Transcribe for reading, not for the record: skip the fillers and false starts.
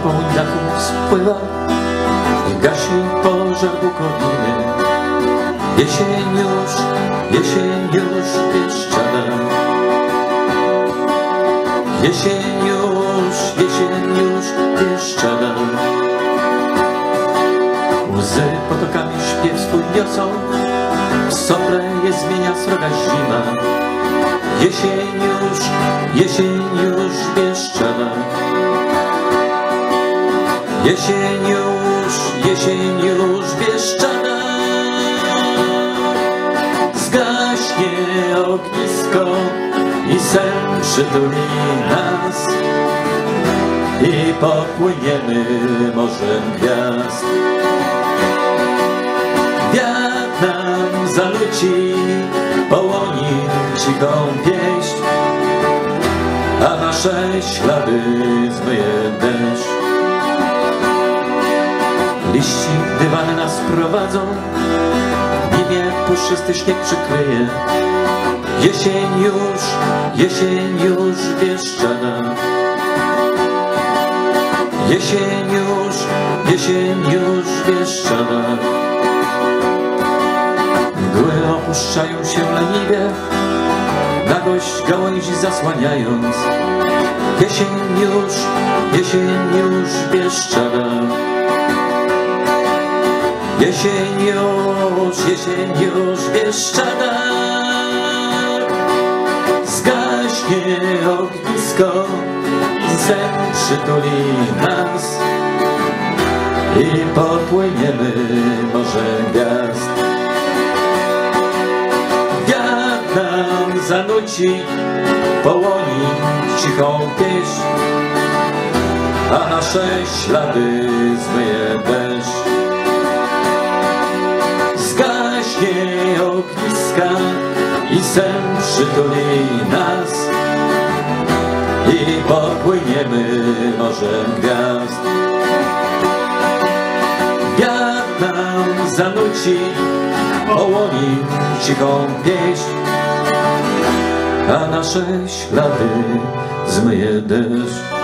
po dachu spływa i gasi pożar Bukowiny. Jesień już pieszczana. Jesień już pieszczana. Łzy potokami śpiew swój niosą, w sople je zmienia sroga zima. Jesień już pieszczana. Jesień już pieszczana. Zgaśnie ognisko i sen przytuli nas i popłyniemy morzem gwiazd. Wiatr nam zanuci połoni cichą pieśń, a nasze ślady zmyje deszcz. Liści dywany nas prowadzą, niebie puszysty śnieg przykryje. Jesień już pieszczana. Jesień już pieszczana. Mgły opuszczają się leniwie, nagość gałęzi zasłaniając. Jesień już pieszczana. Jesień już pieszczana. Zgaśnie ognisko i sen przytuli nas i popłyniemy morzem gwiazd. Wiatr nam zanuci połoni cichą pieśń, a nasze ślady zmyje deszcz. Zgaśnie ogniska i sen przytuli nas i popłyniemy morzem gwiazd. Wiatr nam zanuci połoni cichą pieśń, a nasze ślady zmyje deszcz.